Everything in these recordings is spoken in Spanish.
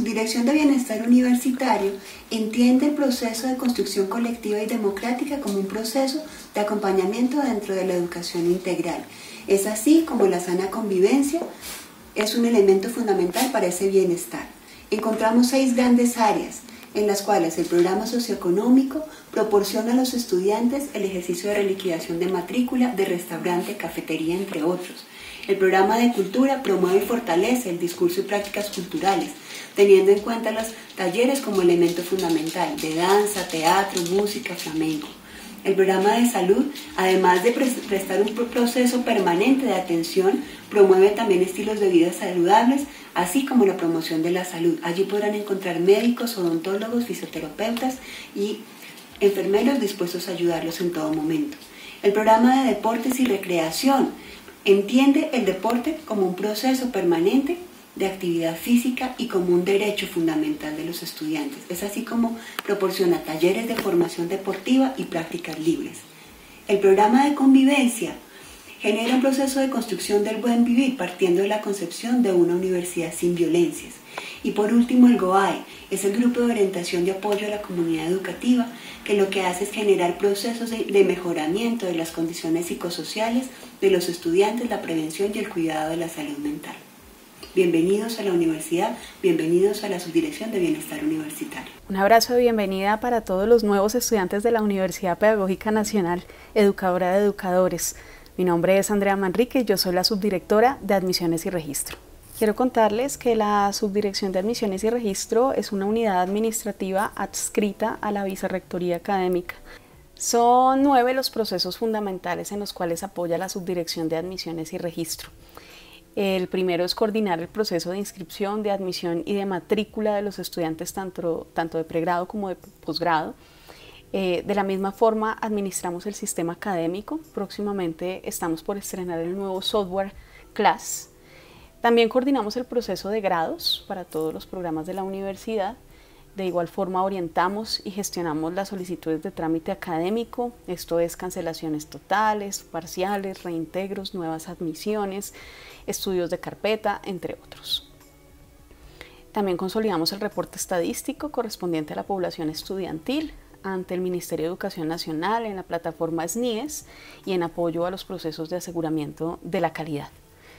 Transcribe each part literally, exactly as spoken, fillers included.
Subdirección de Bienestar Universitario entiende el proceso de construcción colectiva y democrática como un proceso de acompañamiento dentro de la educación integral. Es así como la sana convivencia es un elemento fundamental para ese bienestar. Encontramos seis grandes áreas en las cuales el programa socioeconómico proporciona a los estudiantes el ejercicio de reliquidación de matrícula, de restaurante, cafetería, entre otros. El programa de cultura promueve y fortalece el discurso y prácticas culturales, teniendo en cuenta los talleres como elemento fundamental de danza, teatro, música, flamenco. El programa de salud, además de prestar un proceso permanente de atención, promueve también estilos de vida saludables, así como la promoción de la salud. Allí podrán encontrar médicos, odontólogos, fisioterapeutas y enfermeros dispuestos a ayudarlos en todo momento. El programa de deportes y recreación entiende el deporte como un proceso permanente de actividad física y como un derecho fundamental de los estudiantes. Es así como proporciona talleres de formación deportiva y prácticas libres. El programa de convivencia genera un proceso de construcción del buen vivir partiendo de la concepción de una universidad sin violencias. Y por último, el G O A E es el Grupo de Orientación de Apoyo a la Comunidad Educativa, que lo que hace es generar procesos de, de mejoramiento de las condiciones psicosociales de los estudiantes, la prevención y el cuidado de la salud mental. Bienvenidos a la universidad, bienvenidos a la Subdirección de Bienestar Universitario. Un abrazo de bienvenida para todos los nuevos estudiantes de la Universidad Pedagógica Nacional, educadora de educadores. Mi nombre es Andrea Manrique y yo soy la subdirectora de Admisiones y Registro. Quiero contarles que la Subdirección de Admisiones y Registro es una unidad administrativa adscrita a la Vicerrectoría Académica. Son nueve los procesos fundamentales en los cuales apoya la Subdirección de Admisiones y Registro. El primero es coordinar el proceso de inscripción, de admisión y de matrícula de los estudiantes tanto, tanto de pregrado como de posgrado. Eh, de la misma forma, administramos el sistema académico. Próximamente estamos por estrenar el nuevo software Class. También coordinamos el proceso de grados para todos los programas de la universidad. De igual forma, orientamos y gestionamos las solicitudes de trámite académico, esto es cancelaciones totales, parciales, reintegros, nuevas admisiones, estudios de carpeta, entre otros. También consolidamos el reporte estadístico correspondiente a la población estudiantil ante el Ministerio de Educación Nacional en la plataforma S N I E S y en apoyo a los procesos de aseguramiento de la calidad.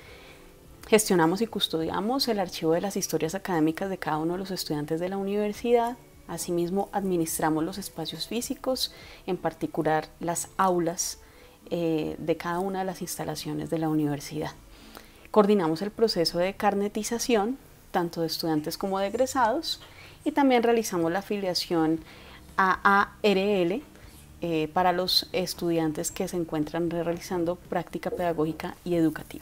Gestionamos y custodiamos el archivo de las historias académicas de cada uno de los estudiantes de la universidad. Asimismo, administramos los espacios físicos, en particular las aulas eh, de cada una de las instalaciones de la universidad. Coordinamos el proceso de carnetización, tanto de estudiantes como de egresados, y también realizamos la afiliación a A R L eh, para los estudiantes que se encuentran realizando práctica pedagógica y educativa.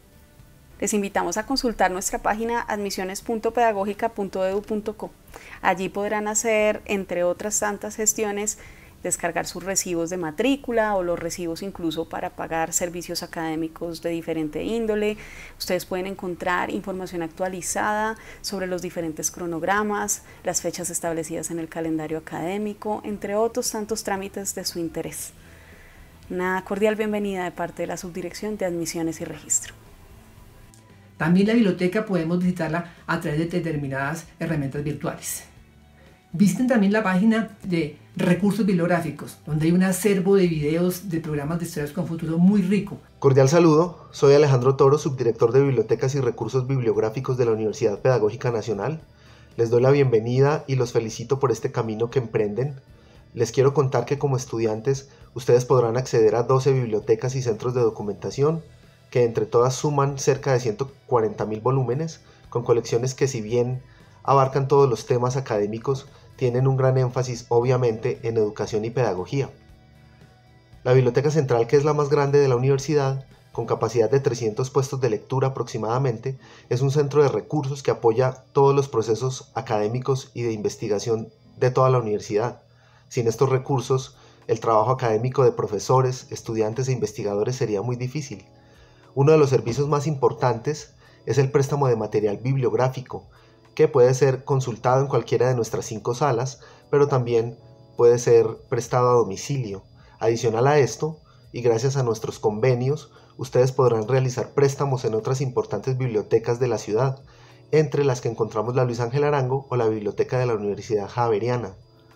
Les invitamos a consultar nuestra página admisiones punto pedagógica punto edu punto co. Allí podrán hacer, entre otras tantas gestiones, descargar sus recibos de matrícula o los recibos incluso para pagar servicios académicos de diferente índole. Ustedes pueden encontrar información actualizada sobre los diferentes cronogramas, las fechas establecidas en el calendario académico, entre otros tantos trámites de su interés. Una cordial bienvenida de parte de la Subdirección de Admisiones y Registro. También la biblioteca podemos visitarla a través de determinadas herramientas virtuales. Visiten también la página de recursos bibliográficos, donde hay un acervo de videos de programas de Historias con Futuro muy rico. Cordial saludo, soy Alejandro Toro, subdirector de Bibliotecas y Recursos Bibliográficos de la Universidad Pedagógica Nacional. Les doy la bienvenida y los felicito por este camino que emprenden. Les quiero contar que como estudiantes, ustedes podrán acceder a doce bibliotecas y centros de documentación, que entre todas suman cerca de ciento cuarenta mil volúmenes, con colecciones que si bien abarcan todos los temas académicos, tienen un gran énfasis obviamente en educación y pedagogía. La Biblioteca Central, que es la más grande de la universidad, con capacidad de trescientos puestos de lectura aproximadamente, es un centro de recursos que apoya todos los procesos académicos y de investigación de toda la universidad. Sin estos recursos, el trabajo académico de profesores, estudiantes e investigadores sería muy difícil. Uno de los servicios más importantes es el préstamo de material bibliográfico, que puede ser consultado en cualquiera de nuestras cinco salas, pero también puede ser prestado a domicilio. Adicional a esto, y gracias a nuestros convenios, ustedes podrán realizar préstamos en otras importantes bibliotecas de la ciudad. entre las que encontramos la Luis Ángel Arango o la biblioteca de la Universidad Javeriana.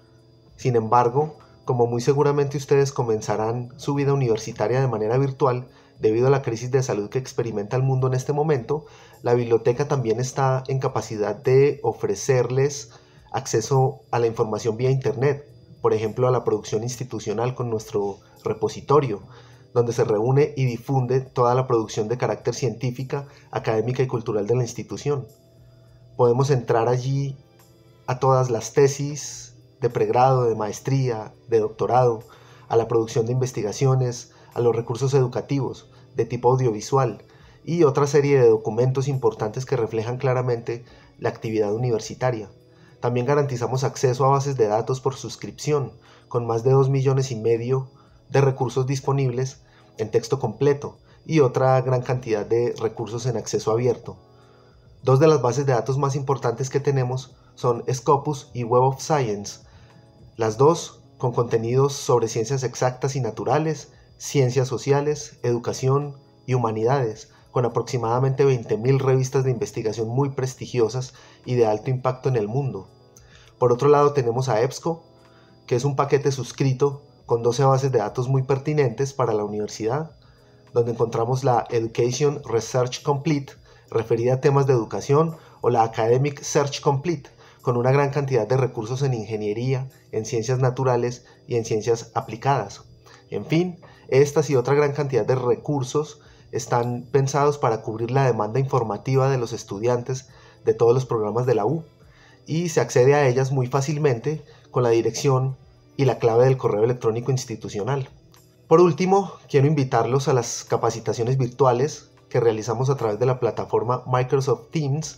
Sin embargo, como muy seguramente ustedes comenzarán su vida universitaria de manera virtual, debido a la crisis de salud que experimenta el mundo en este momento, la biblioteca también está en capacidad de ofrecerles acceso a la información vía internet, por ejemplo a la producción institucional con nuestro repositorio, donde se reúne y difunde toda la producción de carácter científica, académica y cultural de la institución. Podemos entrar allí a todas las tesis de pregrado, de maestría, de doctorado, a la producción de investigaciones, a los recursos educativos de tipo audiovisual y otra serie de documentos importantes que reflejan claramente la actividad universitaria. También garantizamos acceso a bases de datos por suscripción, con más de dos millones y medio de recursos disponibles en texto completo y otra gran cantidad de recursos en acceso abierto. Dos de las bases de datos más importantes que tenemos son Scopus y Web of Science, las dos con contenidos sobre ciencias exactas y naturales, ciencias sociales, educación y humanidades, con aproximadamente veinte mil revistas de investigación muy prestigiosas y de alto impacto en el mundo. Por otro lado tenemos a EBSCO, que es un paquete suscrito con doce bases de datos muy pertinentes para la universidad, donde encontramos la Education Research Complete, referida a temas de educación, o la Academic Search Complete, con una gran cantidad de recursos en ingeniería, en ciencias naturales y en ciencias aplicadas. En fin, estas y otra gran cantidad de recursos están pensados para cubrir la demanda informativa de los estudiantes de todos los programas de la U, y se accede a ellas muy fácilmente con la dirección y la clave del correo electrónico institucional. Por último, quiero invitarlos a las capacitaciones virtuales que realizamos a través de la plataforma Microsoft Teams,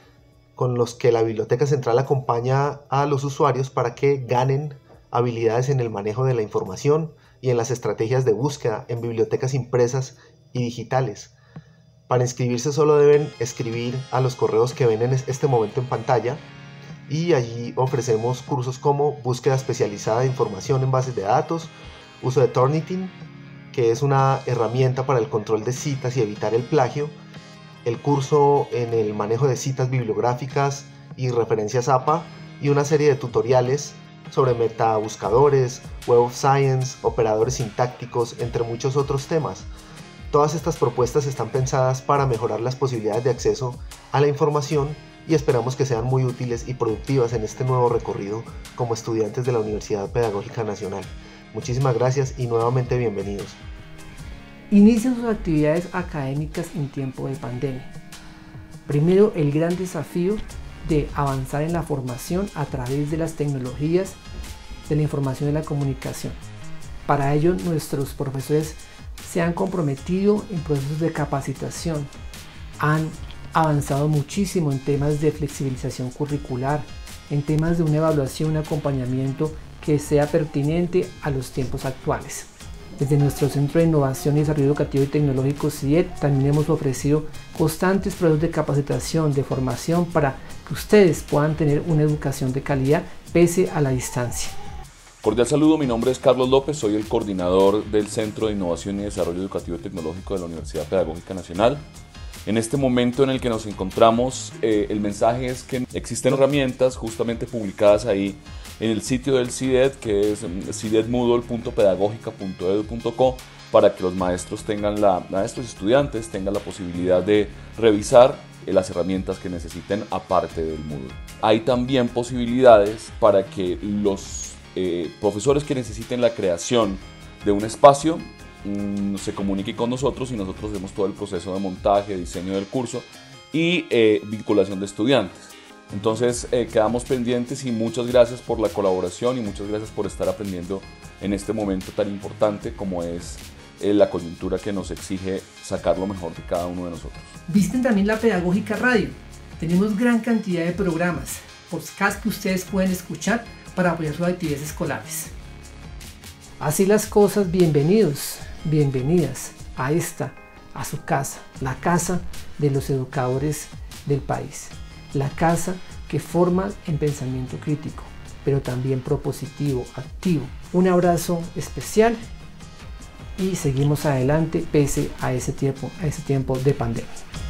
con los que la Biblioteca Central acompaña a los usuarios para que ganen habilidades en el manejo de la información y en las estrategias de búsqueda en bibliotecas impresas y digitales. Para inscribirse solo deben escribir a los correos que ven en este momento en pantalla, y allí ofrecemos cursos como búsqueda especializada de información en bases de datos, uso de Turnitin, que es una herramienta para el control de citas y evitar el plagio, el curso en el manejo de citas bibliográficas y referencias A P A, y una serie de tutoriales sobre metabuscadores, Web of Science, operadores sintácticos, entre muchos otros temas. Todas estas propuestas están pensadas para mejorar las posibilidades de acceso a la información y esperamos que sean muy útiles y productivas en este nuevo recorrido como estudiantes de la Universidad Pedagógica Nacional. Muchísimas gracias y nuevamente bienvenidos. Inician sus actividades académicas en tiempo de pandemia. Primero, el gran desafío de avanzar en la formación a través de las tecnologías de la información y la comunicación. Para ello, nuestros profesores se han comprometido en procesos de capacitación, han avanzado muchísimo en temas de flexibilización curricular, en temas de una evaluación, un acompañamiento que sea pertinente a los tiempos actuales. Desde nuestro Centro de Innovación y Desarrollo Educativo y Tecnológico C I E T también hemos ofrecido constantes procesos de capacitación, de formación, para que ustedes puedan tener una educación de calidad pese a la distancia. Cordial saludo, mi nombre es Carlos López, soy el coordinador del Centro de Innovación y Desarrollo Educativo y Tecnológico de la Universidad Pedagógica Nacional. En este momento en el que nos encontramos, eh, el mensaje es que existen herramientas justamente publicadas ahí en el sitio del C I D E T, que es c i d e t moodle punto pedagogica punto e d u punto co, para que los maestros tengan la, maestros y estudiantes tengan la posibilidad de revisar eh, las herramientas que necesiten aparte del Moodle. Hay también posibilidades para que los eh, profesores que necesiten la creación de un espacio mmm, se comuniquen con nosotros y nosotros hacemos todo el proceso de montaje, diseño del curso y eh, vinculación de estudiantes. Entonces eh, quedamos pendientes y muchas gracias por la colaboración y muchas gracias por estar aprendiendo en este momento tan importante como es eh, la coyuntura que nos exige sacar lo mejor de cada uno de nosotros. Visten también la Pedagógica Radio. Tenemos gran cantidad de programas, podcasts que ustedes pueden escuchar para apoyar sus actividades escolares. Así las cosas, bienvenidos, bienvenidas a esta, a su casa, la casa de los educadores del país. La casa que forma en pensamiento crítico, pero también propositivo, activo. Un abrazo especial y seguimos adelante pese a ese tiempo, a ese tiempo de pandemia.